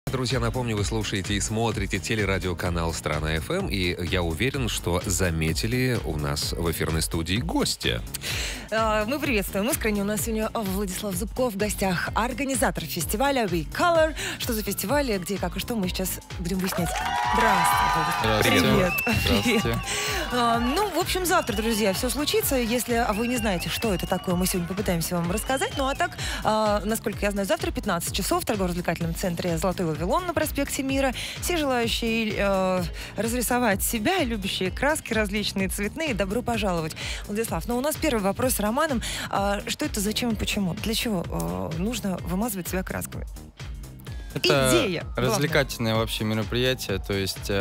Друзья, напомню, вы слушаете и смотрите телерадиоканал «Страна ФМ», и я уверен, что заметили у нас в эфирной студии гостя. Мы приветствуем искренне. У нас сегодня Владислав Зубков в гостях, организатор фестиваля We Color. Что за фестиваль, где, как и что, мы сейчас будем выяснять. Здравствуйте. Привет. Привет. Ну, в общем, завтра, друзья, все случится. Если вы не знаете, что это такое, мы сегодня попытаемся вам рассказать. Ну, а так, насколько я знаю, завтра 15 часов в торгово-развлекательном центре «Золотой Вавилон» на проспекте Мира. Все желающие разрисовать себя, любящие краски различные, цветные, добро пожаловать. Владислав, ну, у нас первый вопрос с Романом. Что это, зачем и почему? Для чего нужно вымазывать себя красками? Это идея развлекательное вообще мероприятие, то есть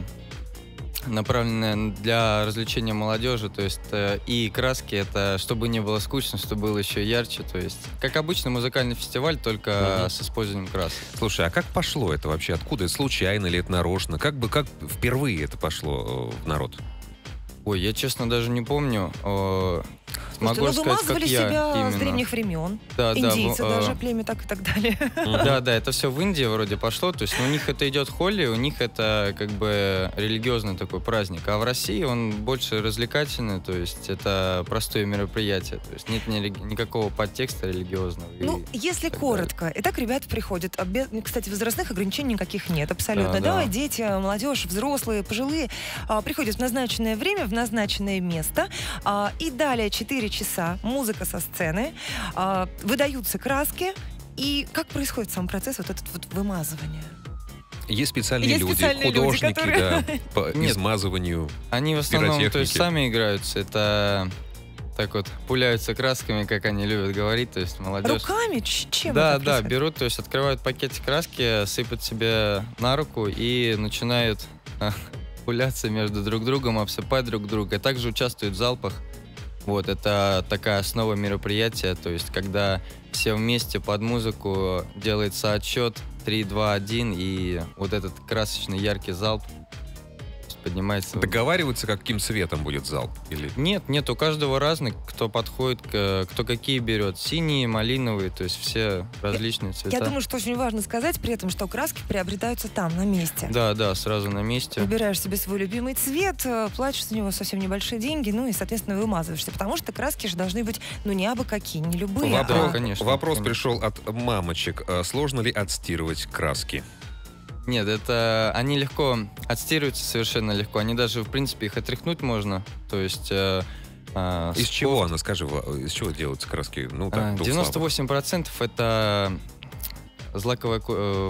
направленное для развлечения молодежи, то есть и краски, это чтобы не было скучно, чтобы было еще ярче, то есть как обычный музыкальный фестиваль, только с использованием красок. Слушай, а как пошло это вообще? Откуда? Случайно или это нарочно? Как впервые это пошло в народ? Ой, я честно даже не помню. Могу рассказать, как я себя именно. С древних времен. Да, индийцы даже, племя так и так далее. Да, это все в Индии вроде пошло. То есть у них это идет Холли, у них это как бы религиозный такой праздник. А в России он больше развлекательный, то есть это простое мероприятие. То есть нет никакого подтекста религиозного. Ну, если коротко. Итак, ребята приходят. Кстати, возрастных ограничений никаких нет абсолютно. Да, дети, молодежь, взрослые, пожилые приходят в назначенное время, в назначенное место. И далее 4 часа музыка со сцены, выдаются краски. И как происходит сам процесс вот этот вот вымазывания? Есть специальные люди, художники, которые... по измазыванию. Они в основном то есть, сами играются. Это так вот пуляются красками, как они любят говорить, то есть молодежь. Руками? Чем да, это происходит? Берут, то есть открывают пакетик краски, сыпят себе на руку и начинают пуляться между друг другом, обсыпать друг друга. Также участвуют в залпах. Вот, это такая основа мероприятия, то есть когда все вместе под музыку делается отсчет 3, 2, 1, и вот этот красочный яркий залп поднимается. Договариваются, каким цветом будет залп? Или... Нет, у каждого разный, кто подходит, кто какие берет. Синие, малиновые, то есть все различные цвета. Я думаю, что очень важно сказать при этом, что краски приобретаются там, на месте. Да, сразу на месте. Выбираешь себе свой любимый цвет, платишь за него совсем небольшие деньги, ну и, соответственно, вымазываешься, потому что краски же должны быть, ну, не абы какие, не любые. Вопрос пришел от мамочек. Сложно ли отстирывать краски? Нет, это они легко отстирываются, совершенно легко. Они даже, в принципе, их отряхнуть можно. То есть... из чего, Анна, скажи, из чего делаются краски? Ну, так, 98% это злаковая...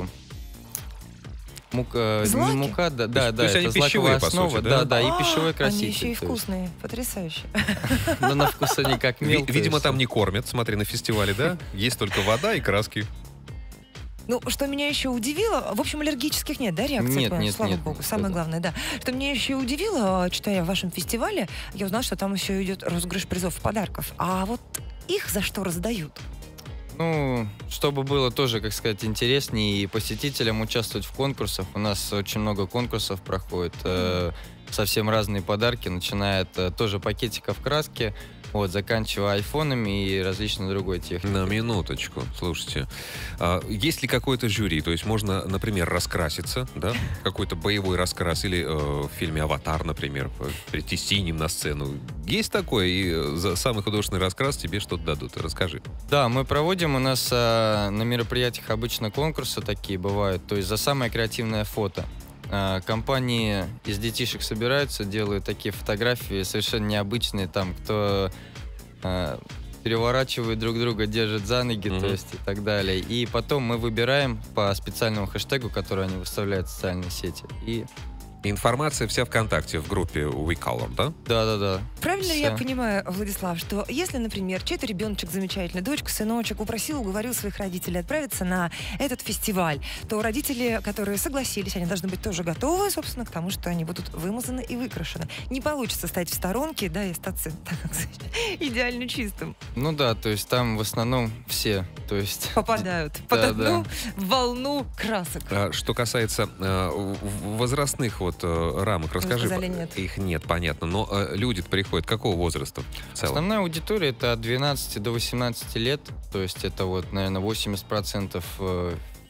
мука, это злаковая основа, да, и пищевой краситель. Они еще и вкусные, потрясающе. Но на вкус они как мел. Видимо, там не кормят, смотри, на фестивале, да? Есть только вода и краски. Ну, что меня еще удивило, в общем, аллергических нет, да, реакций? Нет, слава богу, самое главное, да. Что меня еще удивило, читая о вашем фестивале, я узнала, что там еще идет розыгрыш призов и подарков. А вот их за что раздают? Ну, чтобы было тоже, как сказать, интереснее и посетителям участвовать в конкурсах. У нас очень много конкурсов проходит, совсем разные подарки, начиная от тоже пакетиков краски, вот, заканчивая айфонами и различной другой техникой. На минуточку, слушайте. Есть ли какое-то жюри? То есть можно, например, раскраситься, да? Какой-то боевой раскрас, или в фильме «Аватар», например, прийти синим на сцену. Есть такое? И за самый художественный раскрас тебе что-то дадут. Расскажи. Да, мы проводим, у нас на мероприятиях обычно конкурсы такие бывают, то есть за самое креативное фото. Компании из детишек собираются, делают такие фотографии совершенно необычные, там, кто переворачивает друг друга, держит за ноги, то есть и так далее. И потом мы выбираем по специальному хэштегу, который они выставляют в социальные сети. И информация вся ВКонтакте, в группе We Color, да? Да. Правильно ли я понимаю, Владислав, что если, например, чей-то ребеночек замечательный, дочка, сыночек, упросил, уговорил своих родителей отправиться на этот фестиваль, то родители, которые согласились, они должны быть тоже готовы, собственно, к тому, что они будут вымазаны и выкрашены. Не получится стоять в сторонке, да, и остаться, так сказать, идеально чистым. Ну да, то есть там в основном все, то есть... попадают под одну волну красок. Что касается возрастных рамок, расскажи. Нет. Их нет, понятно. Но люди приходят какого возраста в целом? Основная аудитория это от 12 до 18 лет. То есть это вот, наверное, 80%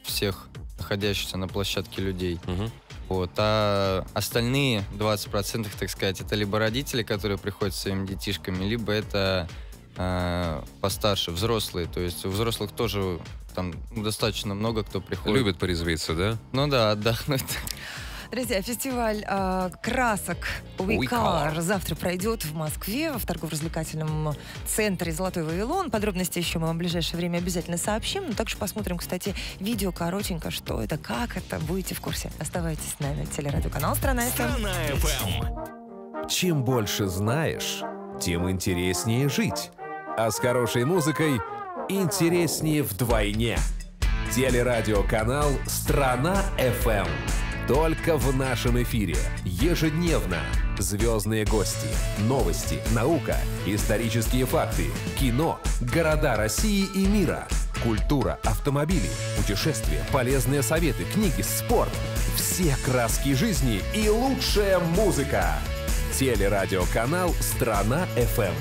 всех находящихся на площадке людей. Мгм. Вот. А остальные 20%, так сказать, это либо родители, которые приходят со своими детишками, либо это постарше, взрослые. То есть у взрослых тоже там достаточно много кто приходит. Любят порезвиться, да? Ну да, отдохнуть. Друзья, фестиваль красок We We Color Color завтра пройдет в Москве, в торгово-развлекательном центре «Золотой Вавилон». Подробности еще мы вам в ближайшее время обязательно сообщим. Но также посмотрим, кстати, видео коротенько, что это, как это. Будете в курсе. Оставайтесь с нами. Телерадиоканал «Страна ФМ». Страна FM. Чем больше знаешь, тем интереснее жить. А с хорошей музыкой интереснее вдвойне. Телерадиоканал «Страна FM». Только в нашем эфире. Ежедневно. Звездные гости, новости, наука, исторические факты, кино, города России и мира, культура, автомобили, путешествия, полезные советы, книги, спорт. Все краски жизни и лучшая музыка. Телерадиоканал «Страна FM».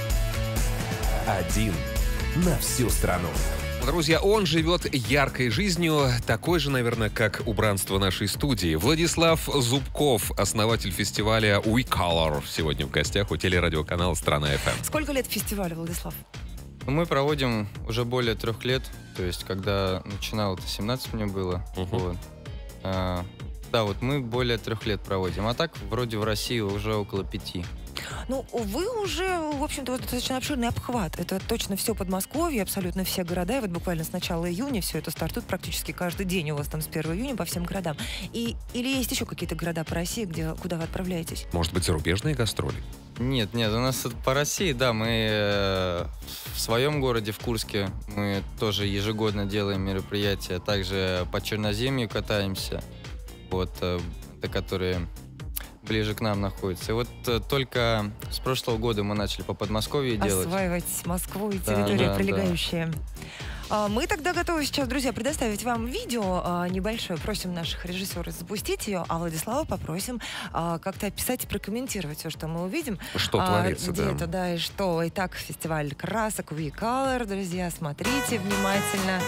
Один на всю страну. Друзья, он живет яркой жизнью, такой же, наверное, как убранство нашей студии. Владислав Зубков, основатель фестиваля We Color, сегодня в гостях у телерадиоканала «Страна FM». Сколько лет фестивалю, Владислав? Мы проводим уже более 3 лет. То есть, когда начинал, это 17 мне было. Вот. Да, вот мы более 3 лет проводим. А так, вроде в России уже около 5. Ну, вы уже, в общем-то, вот достаточно обширный обхват. Это точно все Подмосковье, абсолютно все города. И вот буквально с начала июня все это стартует практически каждый день у вас там с 1 июня по всем городам. Или есть еще какие-то города по России, куда вы отправляетесь? Может быть, зарубежные гастроли? Нет, у нас по России, да, мы в своем городе, в Курске, мы тоже ежегодно делаем мероприятия. Также по Черноземью катаемся, вот, это которые ближе к нам находятся. И вот только с прошлого года мы начали по Подмосковью делать. Осваивать Москву и Да, территории да, прилегающие. Мы тогда готовы сейчас, друзья, предоставить вам видео небольшое. Просим наших режиссеров запустить ее, а Владислава попросим как-то описать и прокомментировать все, что мы увидим. Что творится, где да. это, да, и что. Итак, фестиваль красок We Color, друзья, смотрите внимательно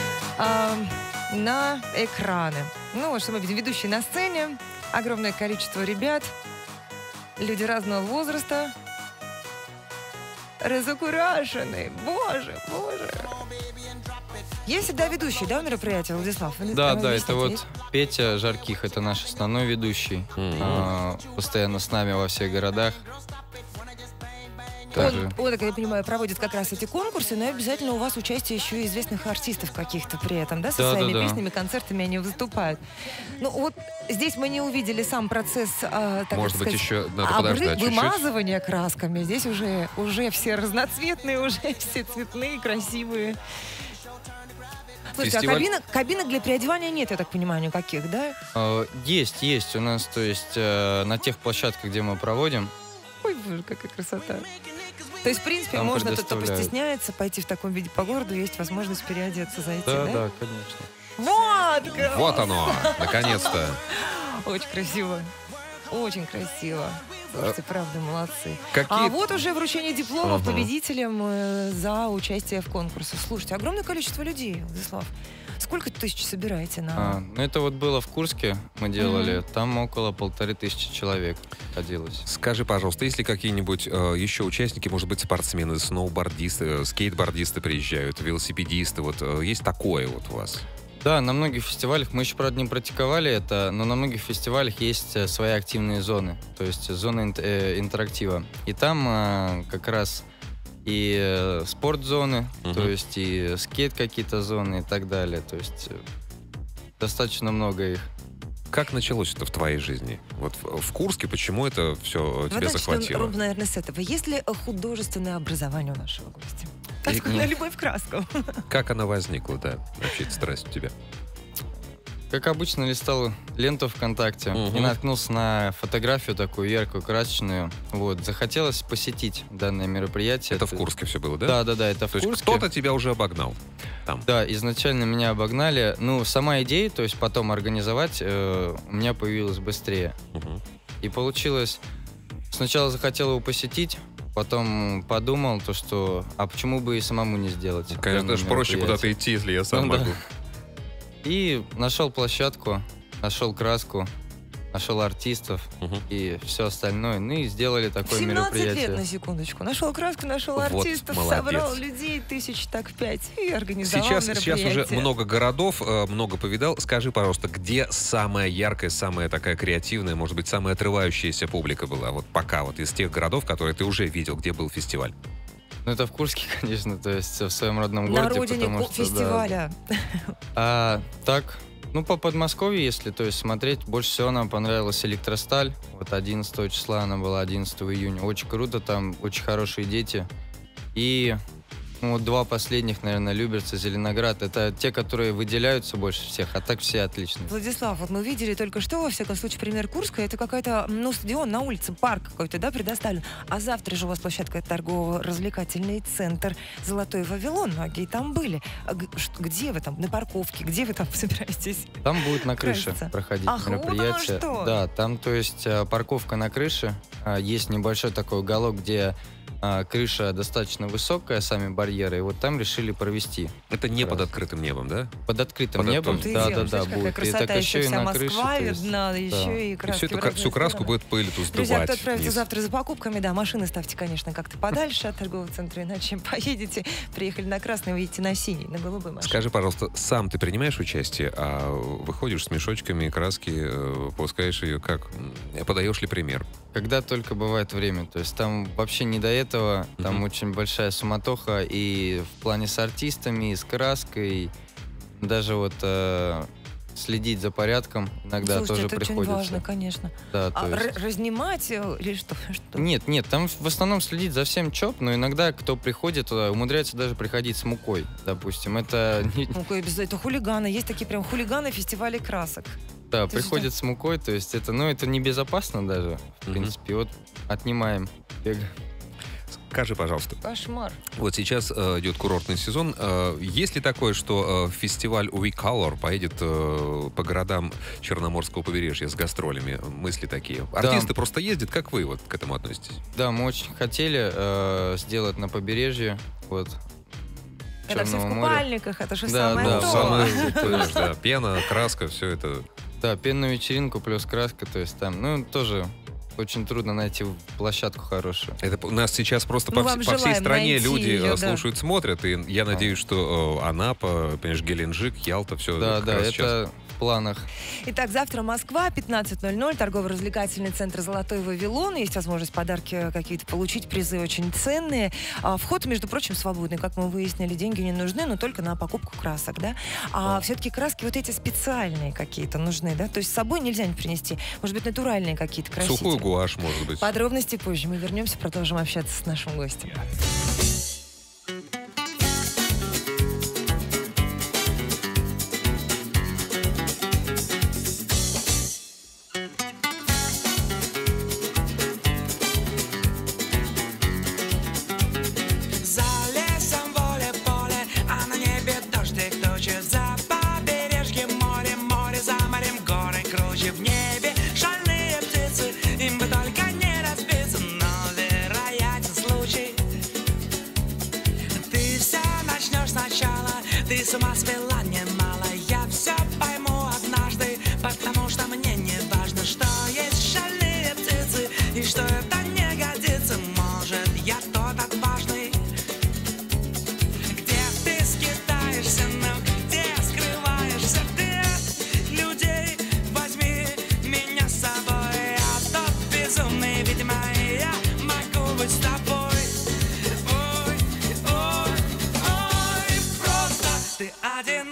на экраны. Ну, вот что мы видим, ведущие на сцене, огромное количество ребят, люди разного возраста, разукрашенные. Боже. Есть всегда ведущий, да, мероприятие, Владислав? Да, это вот Петя Жарких, это наш основной ведущий. Постоянно с нами во всех городах. Он, как я понимаю, проводит как раз эти конкурсы, но обязательно у вас участие еще и известных артистов каких-то при этом, да, со своими песнями, концертами они выступают. Ну вот здесь мы не увидели сам процесс, Может быть, еще надо подождать чуть-чуть. Вымазывания красками. Здесь уже все разноцветные, уже все цветные, красивые. Слушайте, а кабинок для переодевания нет, я так понимаю, никаких, да? Есть у нас, то есть на тех площадках, где мы проводим. Ой, боже, какая красота. То есть, в принципе, Там можно, кто предоставляют. постесняется, пойти в таком виде по городу, есть возможность переодеться, зайти, да? Да, конечно. Вот! Вот оно, наконец-то. Очень красиво. Очень красиво. Слушайте, правда, молодцы. Какие- А вот уже вручение дипломов победителям за участие в конкурсе. Слушайте, огромное количество людей, Владислав. Сколько тысяч собираете на... Ну это вот было в Курске, мы делали, там около 1500 человек ходилось. Скажи, пожалуйста, есть ли какие-нибудь еще участники, может быть, спортсмены, сноубордисты, скейтбордисты приезжают, велосипедисты, вот есть такое вот у вас? Да, на многих фестивалях, мы еще, правда, не практиковали это, но на многих фестивалях есть свои активные зоны, то есть зоны интерактива. И там как раз и спортзоны, то есть и скейт какие-то зоны и так далее. То есть достаточно много их. Как началось это в твоей жизни? Вот в Курске почему это все тебя захватило? Ровно, наверное, с этого. Есть ли художественное образование у нашего гостя? Откуда любовь к краскам? Как она возникла, да, вообще эта страсть у тебя? Как обычно, листал ленту ВКонтакте и наткнулся на фотографию такую яркую, красочную. Вот, захотелось посетить данное мероприятие. Это в Курске все было, да? Да, это в Курске. То есть кто-то тебя уже обогнал там? Да, изначально меня обогнали. Ну, сама идея, то есть потом организовать, у меня появилась быстрее. И получилось, сначала захотел его посетить, потом подумал, а почему бы и самому не сделать? Конечно, же проще куда-то идти, если я сам Да. могу. И нашел площадку, нашел краску, нашел артистов и все остальное. Ну и сделали такое 17 мероприятие. лет, на секундочку. Нашел краску, нашел Вот артистов, молодец. собрал людей 5 и организовал Сейчас уже много городов, много повидал. Скажи, пожалуйста, где самая яркая, самая такая креативная, может быть, самая отрывающаяся публика была? Вот пока вот из тех городов, которые ты уже видел, где был фестиваль. Ну это в Курске, конечно, то есть в своем родном На городе. родине потому что, фестиваля. А так, ну по Подмосковью, если то есть смотреть, больше всего нам понравилась Электросталь. Вот 11 числа она была, 11 июня. Очень круто, там очень хорошие дети. И ну, вот 2 последних, наверное, Люберцы, Зеленоград. Это те, которые выделяются больше всех, а так все отличные. Владислав, вот мы видели только что, во всяком случае, пример Курска. Это какая-то, ну, стадион на улице, парк какой-то, да, предоставлен. А завтра же у вас площадка торгово-развлекательный центр «Золотой Вавилон». Многие там были. Где вы там? На парковке? Где вы там собираетесь? Там будет на крыше Краситься. проходить Ах, мероприятие. вот оно что. Да, там, то есть, парковка на крыше. Есть небольшой такой уголок, где крыша достаточно высокая, сами барьеры, и вот там решили провести. Это не под открытым небом, да? Под открытым Под небом, открытым. да, Какая будет. красота, еще вся на крыше. Москва то есть, видна, да. еще и И краски. всю краску будет по элиту Друзья, сдувать кто отправится вниз. завтра за покупками, да, машины ставьте, конечно, как-то подальше от торгового центра, иначе поедете, приехали на красный, выйдете на синий, на голубой машине. Скажи, пожалуйста, сам ты принимаешь участие, а выходишь с мешочками краски, пускаешь ее как? Подаешь ли пример? Когда только бывает время, то есть там вообще не до этого, там очень большая суматоха и в плане с артистами, и с краской, даже вот следить за порядком иногда Слушайте, тоже это приходится. очень важно, конечно. Да, то А есть... разнимать или что? Нет, там в основном следить за всем ЧОП, но иногда кто приходит туда, умудряется даже приходить с мукой, допустим. Это Это хулиганы, есть такие прям хулиганы фестивалей красок. да, То есть приходит с мукой, то есть это небезопасно даже, в принципе. Вот отнимаем бег. Скажи, пожалуйста, Кошмар. вот сейчас идет курортный сезон. Есть ли такое, что фестиваль We Color поедет по городам Черноморского побережья с гастролями? Мысли такие. Артисты просто ездят, как вы вот к этому относитесь? Да, мы очень хотели сделать на побережье, вот. Это все в Черного моря. купальниках, это же Да, самое да, то. Самое, понимаешь, да, пена, краска, все это. Да, пенную вечеринку плюс краска, то есть там, ну, тоже очень трудно найти площадку хорошую. Это у нас сейчас просто Мы по вам всей желаем стране найти люди ее, да. слушают, смотрят, и я надеюсь, что Анапа, понимаешь, Геленджик, Ялта, все Да, как да, раз это сейчас. в планах. Итак, завтра Москва, 15:00, торгово-развлекательный центр «Золотой Вавилон». Есть возможность подарки какие-то получить, призы очень ценные. Вход, между прочим, свободный. Как мы выяснили, деньги не нужны, но только на покупку красок, да? А все-таки краски вот эти специальные какие-то нужны, да? То есть с собой нельзя не принести. Может быть, натуральные какие-то красители. Сухой гуашь, может быть. Подробности позже. Мы вернемся, продолжим общаться с нашим гостем. За лесом поле, а на небе дождик тучи. За побережьем море, море за морем, горы круче. В небе шальные птицы, им бы только не разбиться, но вероятен случай. Ты все начнешь сначала, ты с ума свела немало. Я все пойму однажды, потому что мне не важно, что есть шальные птицы и что это не годится. Может, я тот отважный. Где ты скитаешься, но где скрываешься ты от людей? Возьми меня с собой, я тот безумный, видимо, я могу быть с тобой. Ой, ой, ой, просто ты один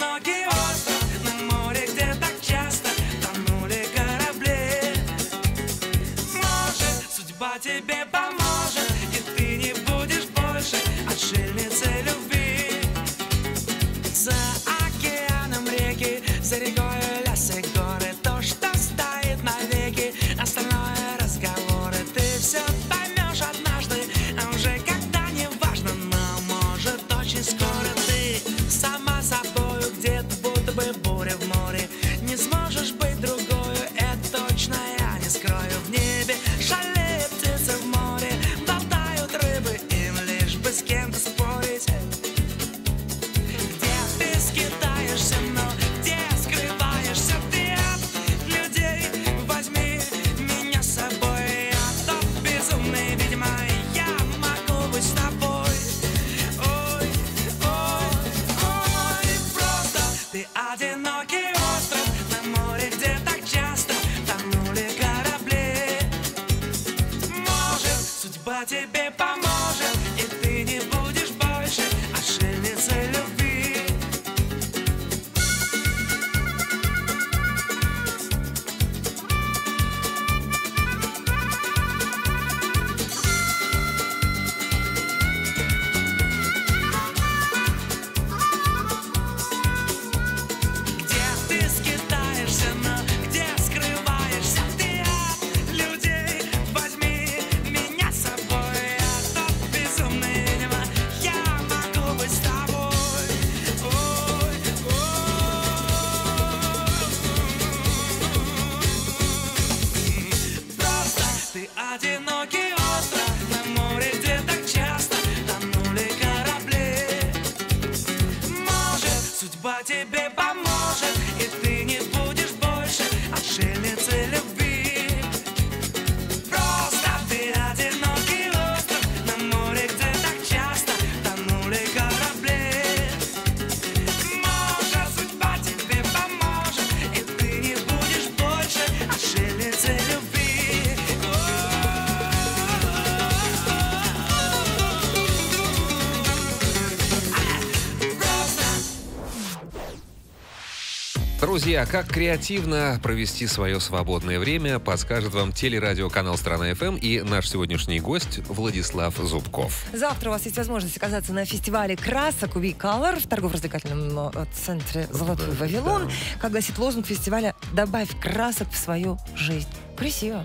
Друзья, как креативно провести свое свободное время, подскажет вам телерадиоканал «Страна ФМ» и наш сегодняшний гость Владислав Зубков. Завтра у вас есть возможность оказаться на фестивале красок We Color в торгово-развлекательном центре «Золотой Вавилон». Как гласит лозунг фестиваля «Добавь красок в свою жизнь». Красиво.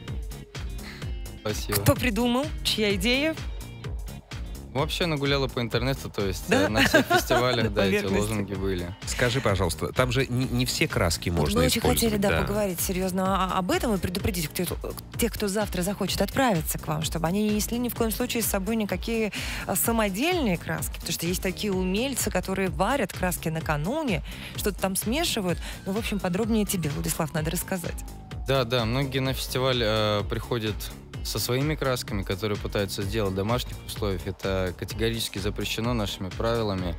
Спасибо. Кто придумал? Чья идея? Вообще нагуляла по интернету, то есть Да? на всех фестивалях, да, эти Поверхности. лозунги были. Скажи, пожалуйста, там же не все краски можно Мы очень использовать. хотели, да, поговорить серьезно об этом и предупредить тех, кто завтра захочет отправиться к вам, чтобы они не несли ни в коем случае с собой никакие самодельные краски, потому что есть такие умельцы, которые варят краски накануне, что-то там смешивают. Ну, в общем, подробнее тебе, Владислав, надо рассказать. Да, многие на фестиваль приходят со своими красками, которые пытаются сделать в домашних условиях. Это категорически запрещено нашими правилами.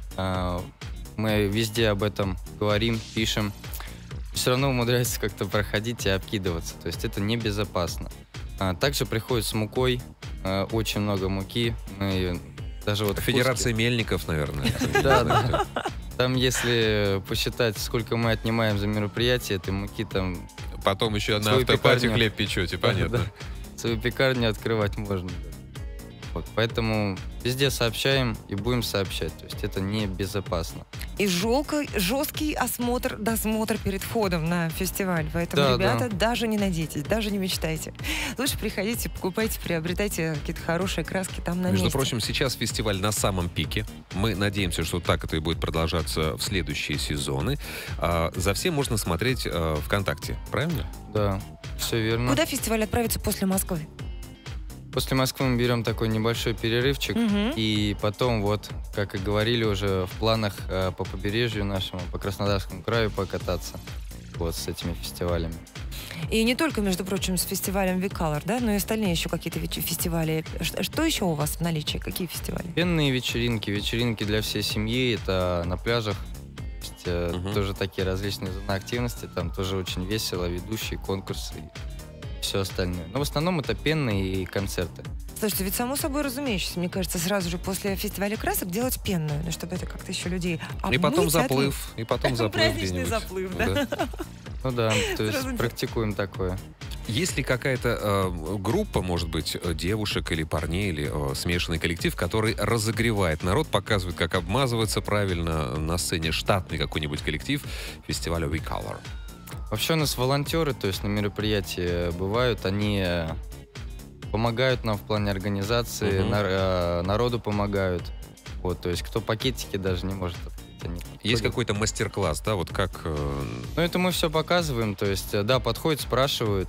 Мы везде об этом говорим, пишем. Все равно умудряются как-то проходить и обкидываться. То есть это небезопасно. Также приходят с мукой. Очень много муки. Мы даже вот Федерация мельников, наверное. Да. Там, если посчитать, сколько мы отнимаем за мероприятие, этой муки там... Потом еще на Свою автопате пекарню. хлеб печете, понятно. Да. Свою пекарню открывать можно. Вот, поэтому везде сообщаем и будем сообщать. То есть это небезопасно. И жесткий осмотр, досмотр перед входом на фестиваль. Поэтому, Да, ребята, даже не надейтесь, даже не мечтайте. Лучше приходите, покупайте, приобретайте какие-то хорошие краски там на Между месте. прочим, сейчас фестиваль на самом пике. Мы надеемся, что так это и будет продолжаться в следующие сезоны. За всем можно смотреть ВКонтакте, правильно? Да, все верно. Куда фестиваль отправится после Москвы? После Москвы мы берем такой небольшой перерывчик. Мгм. И потом, вот, как и говорили уже, в планах по побережью нашему, по Краснодарскому краю покататься. Вот с этими фестивалями. И не только, между прочим, с фестивалем We Color, да, но и остальные еще какие-то фестивали. Что еще у вас в наличии? Какие фестивали? Пенные вечеринки для всей семьи, это на пляжах. То есть, Мгм. тоже такие различные зоны активности, там тоже очень весело, ведущие, конкурсы и все остальное. Но в основном это пенные и концерты. Слушайте, ведь само собой разумеющееся, мне кажется, сразу же после фестиваля красок делать пенную, ну, чтобы это как-то еще людей И потом обмыть, заплыв. И потом заплыв Праздничный где-нибудь. заплыв, да? Ну да, то есть Сразу практикуем такое. Есть ли какая-то группа, может быть, девушек или парней, или смешанный коллектив, который разогревает народ, показывает, как обмазываться правильно на сцене, штатный какой-нибудь коллектив фестиваля We Color? Вообще у нас волонтеры, то есть на мероприятии бывают, они помогают нам в плане организации, Мгм. народу помогают. Вот, то есть кто пакетики даже не может открыть, они Есть подходят. какой-то мастер-класс, да, вот как... Ну, это мы все показываем, то есть, да, подходят, спрашивают,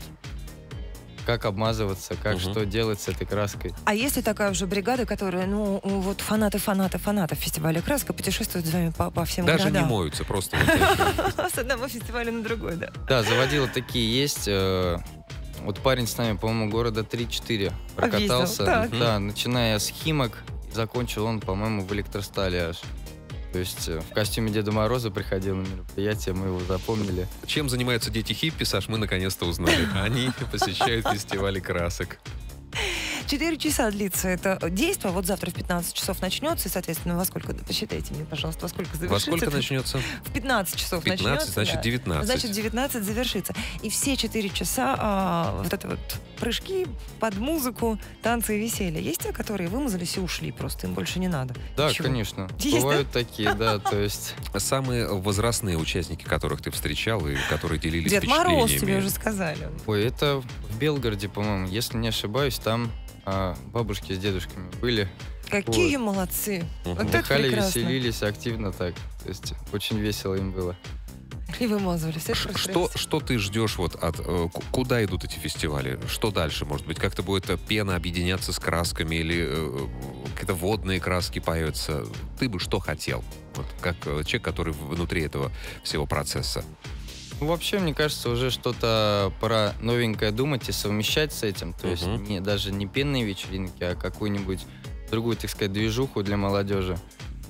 как обмазываться, как Мгм. что делать с этой краской. А есть ли такая уже бригада, которая, ну, вот фанаты фестиваля краска путешествуют с вами по всем Даже не городам? моются, просто... вот С одного фестиваля на другой, да. Да, заводила такие есть. Вот парень с нами, по-моему, города 3-4 прокатался. так. Да, начиная с Химок, закончил он, по-моему, в Электростали аж. То есть в костюме Деда Мороза приходил на мероприятие, мы его запомнили. Чем занимаются дети хиппи, Саш, мы наконец-то узнали. Они посещают фестивали красок. 4 часа длится это действо. Вот завтра в 15 часов начнется. И, соответственно, во сколько, посчитайте мне, пожалуйста, во сколько завершится? Во сколько это? начнется? В 15 часов 15, начнется. значит, да. 19. Значит, 19 завершится. И все 4 часа вот это вот прыжки под музыку, танцы и веселье. Есть те, которые вымазались и ушли, просто им больше не надо. Да, Чего? конечно. Есть, Бывают такие, да, то есть... Самые возрастные участники, которых ты встречал и которые делились Дед впечатлениями. Мороз, тебе уже сказали. Ой, это в Белгороде, по-моему, если не ошибаюсь, там бабушки с дедушками были. Какие молодцы. Мгм. Вот это Отдыхали, прекрасно. веселились активно так. То есть очень весело им было. И вымазывались. Это Что ты ждешь вот от... Куда идут эти фестивали? Что дальше? Может быть, как-то будет пена объединяться с красками или какие-то водные краски появятся? Ты бы что хотел? Вот, как человек, который внутри этого всего процесса. Ну, вообще, мне кажется, уже что-то пора новенькое думать и совмещать с этим. То есть Мгм. даже не пенные вечеринки, а какую-нибудь другую, так сказать, движуху для молодежи.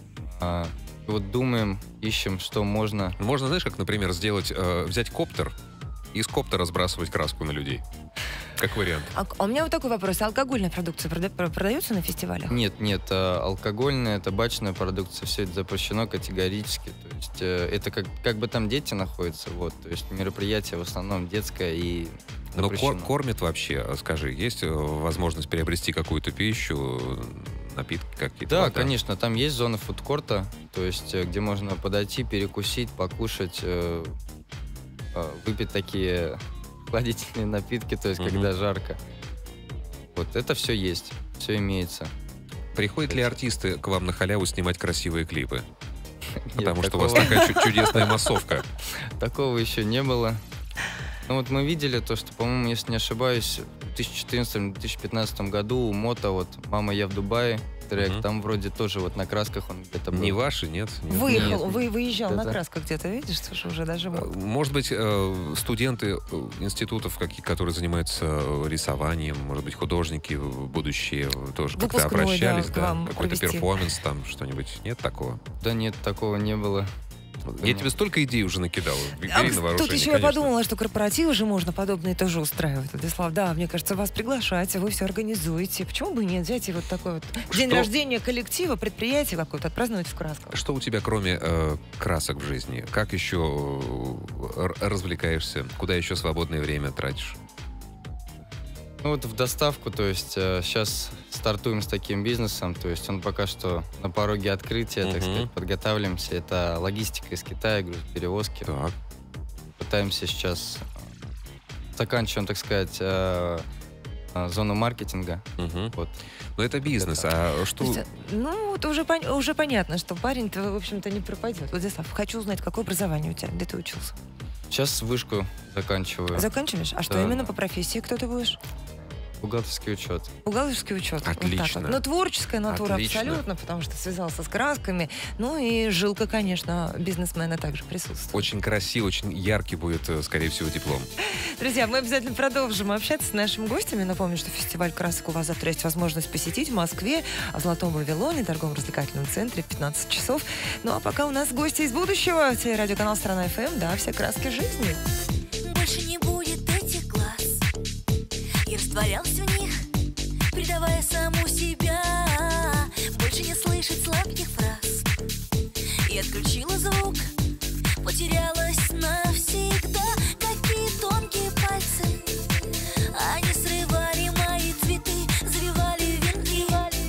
Вот думаем, ищем, что можно. Можно, знаешь, как, например, сделать, взять коптер и с коптера сбрасывать краску на людей. Как вариант. А у меня вот такой вопрос. Алкогольная продукция продается на фестивалях? Нет, алкогольная, табачная продукция, все это запрещено категорически. То есть это как бы там дети находятся, вот. То есть мероприятие в основном детское и Но запрещено. кормят вообще, скажи, есть возможность приобрести какую-то пищу, напитки какие-то? Да, вода? конечно, там есть зона фудкорта, то есть где можно подойти, перекусить, покушать, выпить такие охладительные напитки, то есть когда жарко. Вот это все есть, все имеется. Приходят ли артисты к вам на халяву снимать красивые клипы? Нет, Потому что у вас такого- такая чудесная массовка. Такого еще не было. Ну вот мы видели то, что, по-моему, если не ошибаюсь, в 2014-2015 году у Мота, вот «Мама, я в Дубае», трек, Мгм. там вроде тоже вот на красках он где-то был. Не ваши, нет? Нет. Выехал, Нет. выезжал на Это- красках где-то, видишь, слушай, уже даже вот. Может быть, студенты институтов, которые занимаются рисованием, может быть, художники будущие тоже как-то Выпускной, обращались, да, к да? вам Какой-то провести. перформанс там, что-нибудь? Нет такого? Да нет, такого не было. Я тебе столько идей уже накидал. Бери на вооружение, Тут еще я конечно. подумала, что корпоративы же можно подобные тоже устраивать, Владислав. Да, мне кажется, вас приглашаете, вы все организуете. Почему бы и нет? Взять и вот такой вот день Что? рождения коллектива, предприятия какое-то, отпраздновать в красках. Что у тебя, кроме красок в жизни? Как еще развлекаешься? Куда еще свободное время тратишь? Ну вот в доставку, то есть сейчас стартуем с таким бизнесом, то есть он пока что на пороге открытия, так Мгм. сказать, подготавливаемся. Это логистика из Китая, грузоперевозки. Так. Пытаемся сейчас заканчиваем, так сказать, зону маркетинга. Мгм. Вот. Но это бизнес. А что... То есть, ну, вот уже понятно, что парень-то, в общем-то, не пропадет. Владислав, хочу узнать, какое образование у тебя, где ты учился? Сейчас вышку заканчиваю. Заканчиваешь? А что Да. именно по профессии? Кто ты будешь? Бухгалтерский учет. Бухгалтерский учет. Вот Отлично. так вот. Ну, творческая натура Отлично. абсолютно, потому что связался с красками. Ну и жилка, конечно, бизнесмена также присутствует. Очень красивый, очень яркий будет, скорее всего, диплом. Друзья, мы обязательно продолжим общаться с нашими гостями. Напомню, что фестиваль красок у вас завтра есть возможность посетить в Москве, в Золотом Вавилоне, торгово-развлекательном центре, 15 часов. Ну а пока у нас гости из будущего. Телерадиоканал «Страна ФМ», да, все краски жизни. Больше не будет этих глаз. Я растворялся в них, предавая саму себя. Больше не слышать сладких фраз. Я отключила звук, потерялась навсегда. Какие тонкие пальцы, они срывали мои цветы, завивали венки.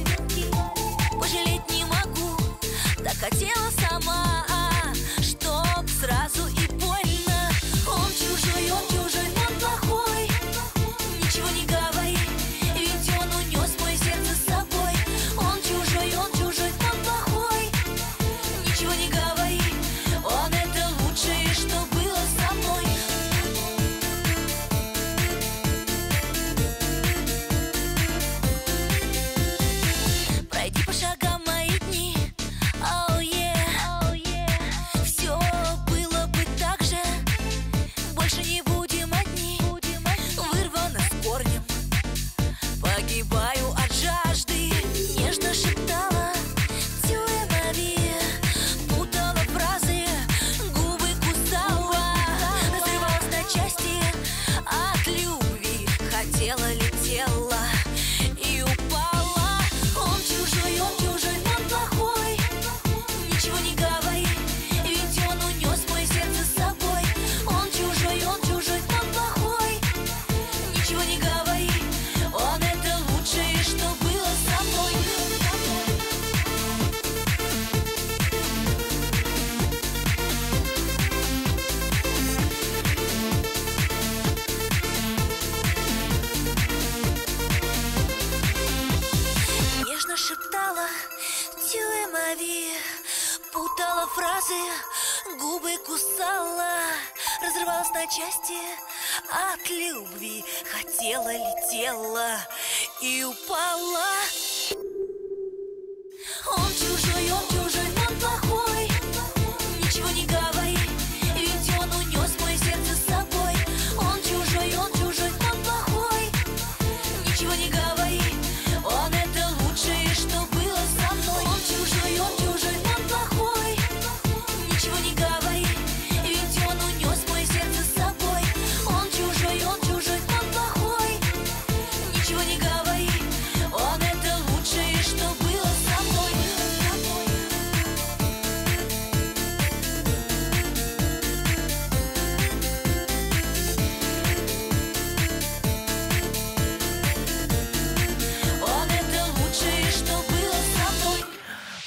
Пожалеть не могу, так хотела сама, чтоб сразу и больно. Он чужой, он плохой. Ничего не говори, ведь он унес мое сердце с собой. Он чужой, он плохой. Ничего не говори, он это лучшее, что было со мной. Пройди по шагам мои дни, oh yeah. Все было бы так же, больше не будем одни. Вырвано с корнем, погибаю от жажды. Нежно шептала «Тюэ мави», путала фразы, губы кусала, разрывалась на части от любви. Хотела, летела и упала. Он чужой, он плохой. Ничего не говори, ведь он унес мое сердце с собой. Он чужой, он плохой. Ничего не говори, он это лучшее, что было со мной. Нежно шептала «Тюэ мави», путала фразы, губы кусала, разрывалась на части от любви. Хотела, летела и упала. Он чужой, он плохой. Ничего не говори, ведь он унес мое сердце с собой. Он чужой, он плохой. Ничего не говори, он это лучшее, что было со мной. Он чужой, он плохой. Ничего не говори, ведь он унес мое сердце с собой. Он чужой, плохой.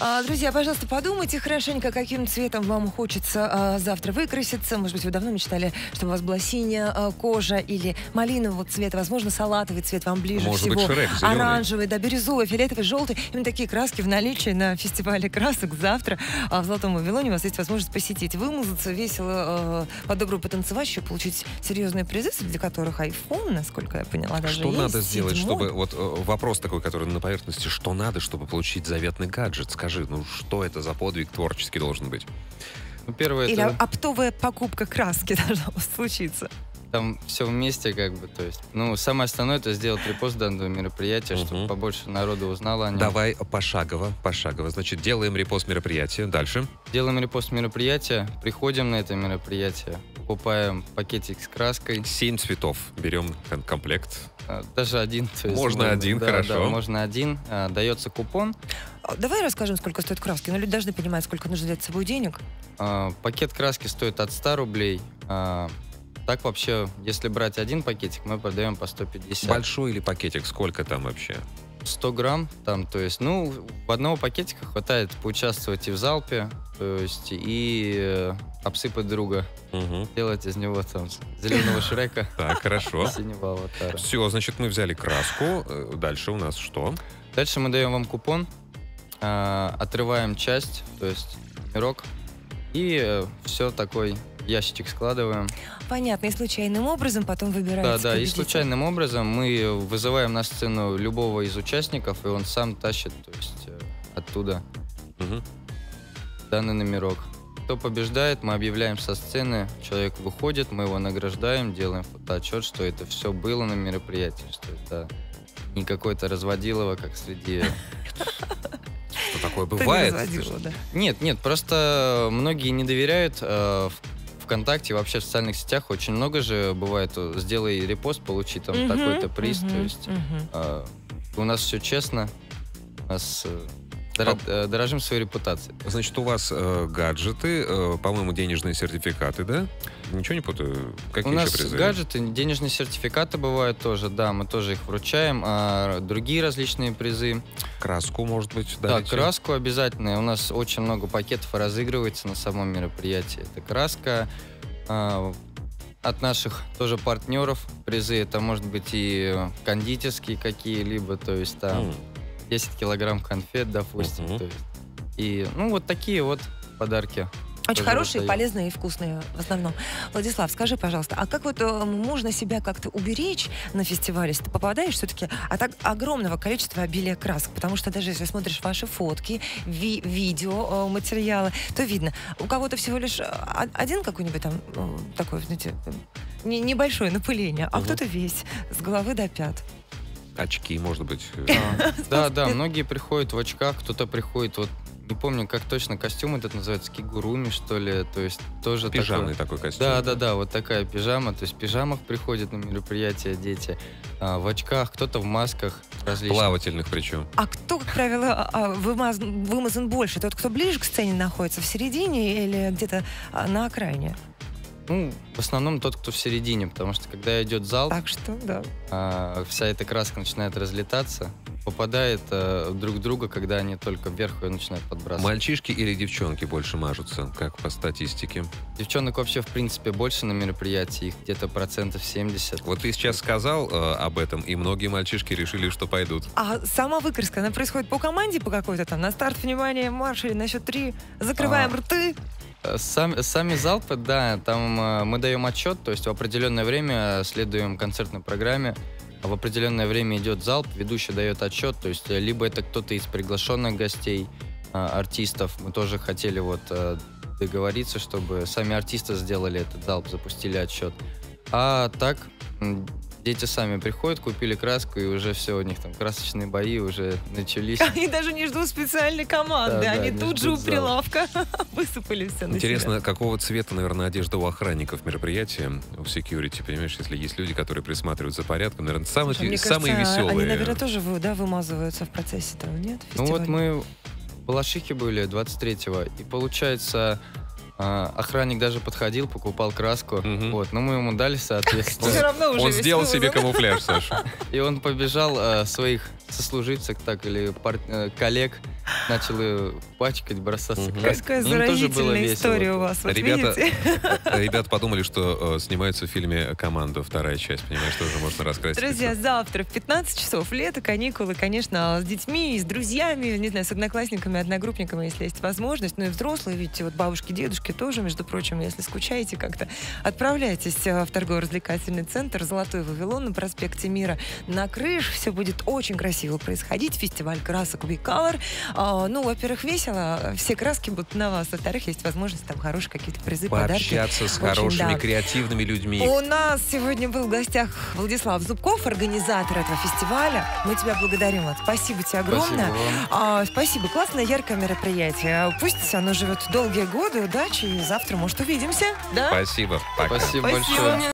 Друзья, пожалуйста, подумайте хорошенько, каким цветом вам хочется завтра выкраситься. Может быть, вы давно мечтали, чтобы у вас была синяя кожа или малинового цвета, возможно, салатовый цвет вам ближе Может всего. быть, Шрек зеленый. Оранжевый, да, бирюзовый, фиолетовый, желтый. Именно такие краски в наличии на фестивале красок завтра в Золотом Вавилоне. У вас есть возможность посетить, вымазаться, весело, под добрую потанцевать, еще получить серьезные призы, среди которых iPhone, насколько я поняла, даже Что есть. надо сделать, 7-й. чтобы... Вот вопрос такой, который на поверхности. Что надо, чтобы получить заветный гаджет? Скажи, ну что это за подвиг творческий должен быть? Ну, первое, Или это оптовая покупка краски должна у вас случиться. там все вместе, как бы, то есть. Ну, самое основное, это сделать репост данного мероприятия, чтобы побольше народу узнало о нем. Давай пошагово. Значит, делаем репост мероприятия. Дальше. Делаем репост мероприятия, приходим на это мероприятие, покупаем пакетик с краской. 7 цветов. Берем комплект. Даже один. То есть Можно один, да, хорошо. Да, можно один. Дается купон. Давай расскажем, сколько стоят краски. Но люди должны понимать, сколько нужно взять с собой денег. Пакет краски стоит от 100 рублей. Так вообще, если брать один пакетик, мы продаем по 150. Большой или пакетик? Сколько там вообще? 100 грамм там, то есть, ну, в одного пакетика хватает поучаствовать и в залпе, то есть, и обсыпать друга. Делать из него там зеленого Шрека. Так, хорошо. Синего аватара. Все, значит, мы взяли краску. Дальше у нас что? Дальше мы даем вам купон, отрываем часть, то есть номерок, и все такой ящичек складываем. Понятно, и случайным образом потом выбираете Да, и победителя. случайным образом мы вызываем на сцену любого из участников, и он сам тащит, то есть оттуда данный номерок. Кто побеждает, мы объявляем со сцены, человек выходит, мы его награждаем, делаем фотоотчет, что это все было на мероприятии, что это не какое-то разводилово, как среди... Что такое Кто не бывает? разводила, да. Нет, просто многие не доверяют ВКонтакте, вообще в социальных сетях очень много же бывает, сделай репост, получи там такой-то приз, то есть у нас все честно, у нас дорожим своей репутацией. Значит, у вас гаджеты, по-моему, денежные сертификаты, да? Ничего не путаю? Какие У нас еще призы? гаджеты, денежные сертификаты бывают тоже, да, мы тоже их вручаем, другие различные призы. Краску, может быть, Да, дайте? краску обязательно. У нас очень много пакетов разыгрывается на самом мероприятии. Это краска. От наших тоже партнеров призы. Это может быть и кондитерские какие-либо, то есть там 10 килограмм конфет, допустим. То есть. И, ну, вот такие вот подарки. Очень тоже хорошие, раздаем. полезные и вкусные в основном. Владислав, скажи, пожалуйста, а как вот можно себя как-то уберечь на фестивале, если ты попадаешь все-таки от огромного количества обилия красок? Потому что даже если смотришь ваши фотки, видео, материалы, то видно, у кого-то всего лишь один какой-нибудь там такой, знаете, небольшое напыление, а кто-то весь, с головы до пят. Очки, может быть. Да, многие приходят в очках, кто-то приходит вот. Не помню, как точно костюм этот называется, кигуруми, что ли, то есть тоже Пижамный такой костюм. Да, вот такая пижама, то есть в пижамах приходят на мероприятия дети, в очках, кто-то в масках различных. Плавательных причем. А кто, как правило, вымазан больше? Тот, кто ближе к сцене находится, в середине или где-то на окраине? Ну, в основном тот, кто в середине, потому что когда идет зал, Так что, да. вся эта краска начинает разлетаться, попадает друг в друга, когда они только вверх ее начинают подбрасывать. Мальчишки или девчонки больше мажутся, как по статистике? Девчонок вообще, в принципе, больше на мероприятии, их где-то 70%. Вот ты сейчас сказал об этом, и многие мальчишки решили, что пойдут. А сама выкраска, она происходит по команде, по какой-то там, на старт, внимание, марш, или на счет 3, закрываем рты? Сами залпы, да, там мы даем отчет, то есть в определенное время следуем концертной программе, а в определенное время идет залп, ведущий дает отчет, то есть либо это кто-то из приглашенных гостей, артистов, мы тоже хотели вот договориться, чтобы сами артисты сделали этот залп, запустили отчет. А так, дети сами приходят, купили краску, и уже все, у них там красочные бои уже начались. Они даже не ждут специальной команды, Да, они не тут же ждут у зала. прилавка высыпали все на Интересно, себя. какого цвета, наверное, одежда у охранников мероприятия, у security, понимаешь, если есть люди, которые присматривают за порядком, наверное, самые, Слушай, мне самые кажется, веселые. Они, наверное, тоже вымазываются в процессе того, нет? Ну вот фестиваля? мы в Балашихе были 23-го, и получается, охранник даже подходил, покупал краску, вот, но мы ему дали, соответственно. Все равно уже Он сделал весело, себе да? камуфляж, Саша. И он побежал своих сослуживцев, так, или коллег начал ее пачкать, бросаться краской. Какая Им тоже было заразительная весело. история у вас. Вот видите? Ребята подумали, что снимаются в фильме «Команда», вторая часть, понимаешь, тоже можно раскрасить. Друзья, завтра в 15 часов, лето, каникулы, конечно, с детьми, с друзьями, не знаю, с одноклассниками, одногруппниками, если есть возможность. Ну и взрослые, видите, вот бабушки, дедушки тоже, между прочим, если скучаете как-то, отправляйтесь в торгово-развлекательный центр «Золотой Вавилон» на проспекте Мира на крыш. Все будет очень красиво происходить. Фестиваль красок We Color. Ну, во-первых, весело, все краски будут на вас. Во-вторых, есть возможность там хорошие какие-то призы, подарки. Пообщаться с Очень, хорошими, да. креативными людьми. У нас сегодня был в гостях Владислав Зубков, организатор этого фестиваля. Мы тебя благодарим, Влад. Спасибо тебе огромное. Спасибо вам. Спасибо. Классное, яркое мероприятие. Пусть оно живет долгие годы. Удачи. И завтра, может, увидимся. Да? Спасибо. Пока. Спасибо большое.